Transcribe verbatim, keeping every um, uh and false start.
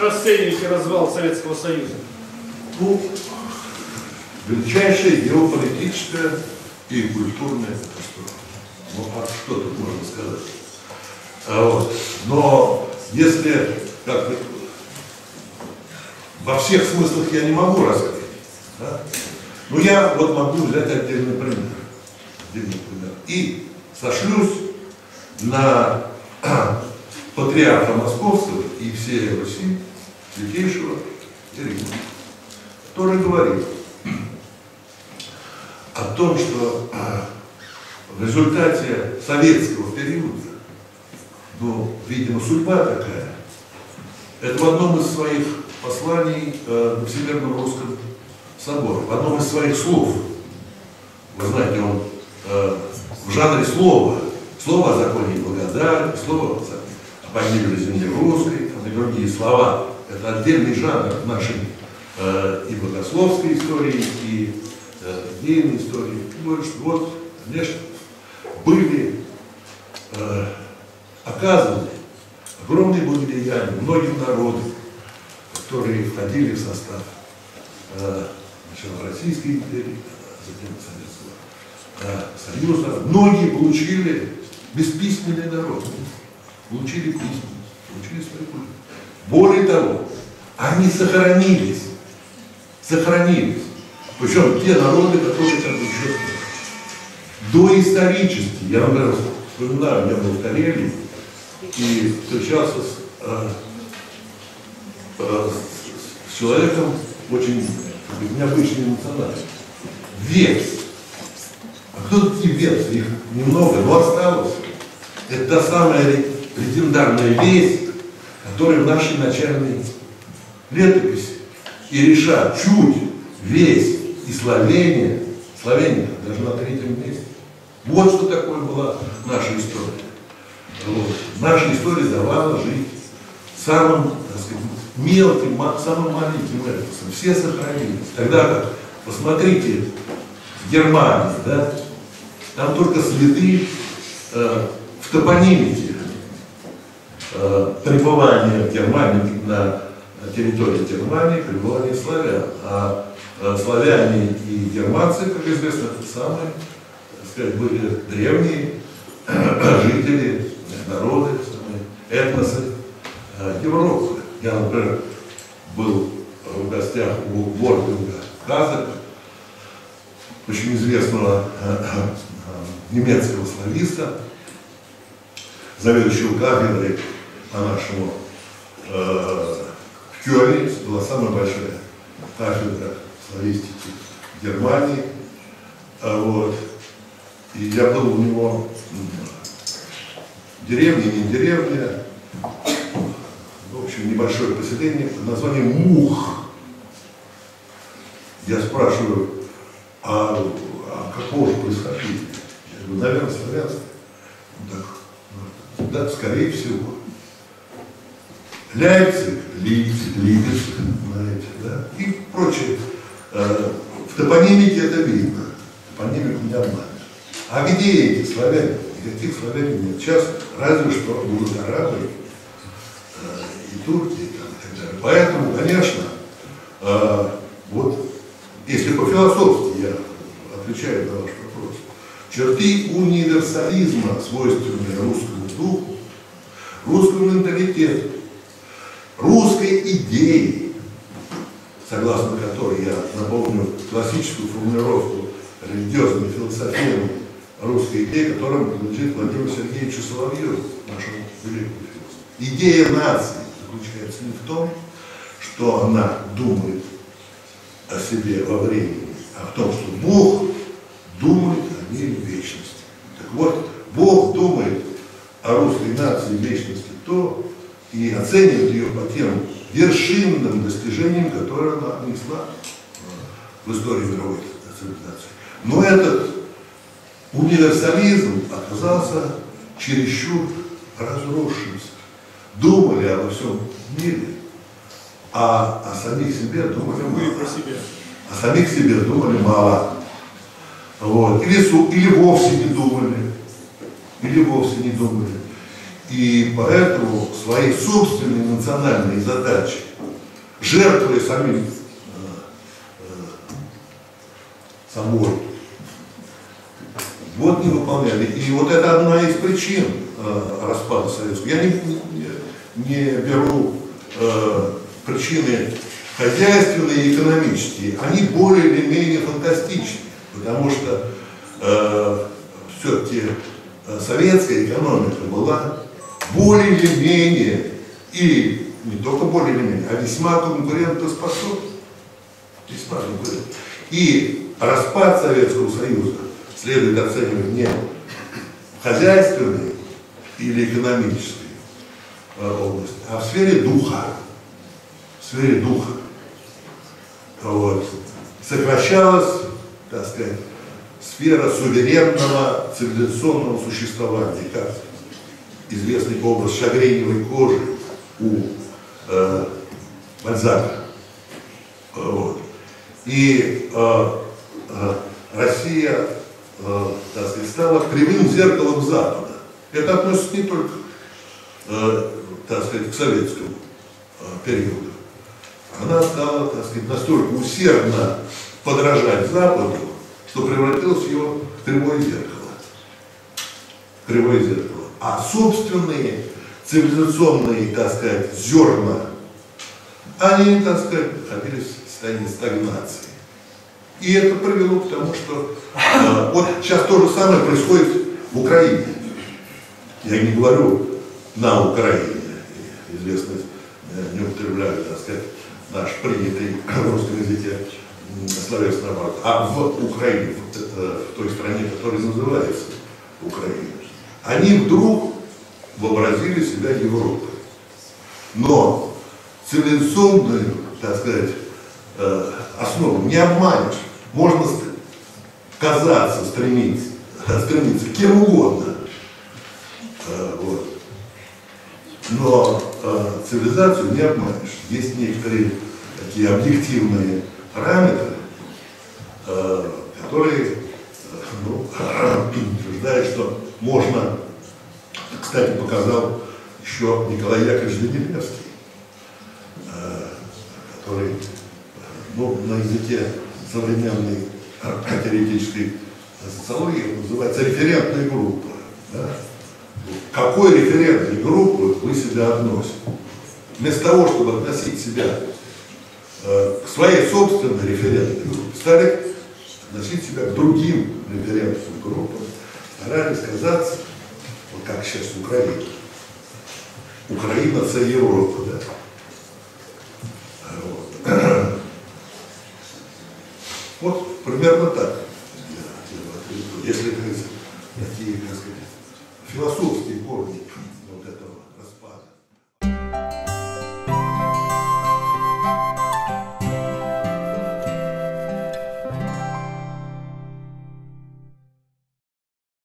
расцениваете развал Советского Союза? Ну, величайшая геополитическая и культурная катастрофа. Ну, а что тут можно сказать? А вот. Но если, как во всех смыслах я не могу рассказать, да? Но я вот могу взять отдельный пример. Отдельный пример. И сошлюсь на патриарха Московского и всей Руси, святейшего Ирина, который говорит о том, что в результате советского периода, ну, видимо, судьба такая, это в одном из своих посланий э, на Всемирном русском соборе, в одном из своих слов, вы знаете, он э, в жанре слова, слово о законе и благодати, слово о погибели земли русской, там, и другие слова, это отдельный жанр нашей э, и богословской истории, и э, идейной истории. Говорит, что вот, конечно, были э, оказаны огромные благодеяния многим народам, которые входили в состав э, сначала Российской империи, затем Советского э, Союза. Многие получили бесписьменный народ, получили письменность, получили свою культуру. Более того, они сохранились, сохранились. Причем те народы, которые как бы еще доисторически, я, например, вспоминаю, я был в Карелии и встречался с, э, э, с человеком очень необычной национальности. Вец. А кто такие вец? Их немного, но осталось. Это та самая легендарная весть, которая в нашей начальной летописи и решат чуть весть и словение, словение даже на третьем месте. Вот что такое была наша история. Вот. Наша история давала жить самым, так сказать, мелким, самым маленьким этосом. Все сохранились. Тогда как, посмотрите, в Германии, да, там только следы э, в топонимике э, пребывания в Германии, на территории Германии, пребывания славян. А э, славяне и германцы, как известно, это самые, так сказать, были древние жители, народы, этносы э, Европы. Я, например, был в гостях у Вольфганга Казака, очень известного э, э, немецкого слависта, заведующего кафедрой по-нашему э, в Кёльне, была самая большая кафедра славистики в Германии. А вот. И я был у него в деревне, не деревня, в общем, небольшое поселение под названием Мух. Я спрашиваю, а, а какого же происхождения? Я говорю, наверное, славянское. Так, да, скорее всего. Ляйпциг, Липецк, Липецк, знаете, да, и прочее. В топонимике это видно. Топонимику нормально. А где эти славяне? Никаких славян нет. Сейчас разве что будут арабы э, и турки и, там, и так далее. Поэтому, конечно, э, вот, если по-философски я отвечаю на ваш вопрос, черты универсализма, свойственные русскому духу, русскому менталитету, русской идеи, согласно которой я напомню классическую формулировку религиозной философии русской идеи, которым принадлежит Владимиру Сергеевичу Соловьеву, нашему великому философу. Идея нации заключается не в том, что она думает о себе во времени, а в том, что Бог думает о мире вечности. Так вот, Бог думает о русской нации вечности то и оценивает ее по тем вершинным достижениям, которые она внесла в историю мировой цивилизации. Но этот универсализм оказался чересчур разросшимся. Думали обо всем мире, а о самих себе думали мало. О самих себе думали мало. Вот. Или, или вовсе не думали. Или вовсе не думали. И поэтому свои собственные национальные задачи жертвуя самим собой. Вот не выполняли. И вот это одна из причин э, распада Советского. Я не, не, не беру э, причины хозяйственные и экономические. Они более или менее фантастичны, потому что э, все-таки советская экономика была более или менее, и не только более или менее, а весьма конкурентоспособна. Весьма конкурентоспособна. И распад Советского Союза следует оценивать не в хозяйственной или экономической области, а в сфере духа. В сфере духа. Вот. Сокращалась, так сказать, сфера суверенного цивилизационного существования, как известный образ шагреневой кожи у э, Бальзака. Вот. И э, э, Россия э, так сказать, стала кривым зеркалом Запада. Это относится не только э, так сказать, к советскому э, периоду. Она стала, так сказать, настолько усердно подражать Западу, что превратилась в его кривое зеркало. Кривое зеркало. А собственные цивилизационные, так сказать, зерна, они, так сказать, находились в состоянии стагнации. И это привело к тому, что э, вот сейчас то же самое происходит в Украине. Я не говорю на Украине, известно, не употребляю, так сказать, наш принятый в русском языке словесный оборот, а в Украине, в, в той стране, которая называется Украина, они вдруг вообразили себя Европой. Но цивилизационную, так сказать, основу не обманешь. Можно казаться, стремиться, стремиться кем угодно. Вот. Но цивилизацию не обманешь. Есть некоторые такие объективные параметры, которые ну, утверждают, что можно, кстати, показал еще Николай Яковлевич Данилевский, который ну, на языке современной теоретической социологии называется референтная группа. Да? Какой референтной группы вы себя относите? Вместо того, чтобы относить себя э, к своей собственной референтной группе, стали относить себя к другим референтным группам, старались казаться, вот как сейчас Украина. Украина – это Европа, да? Вот. Вот примерно так.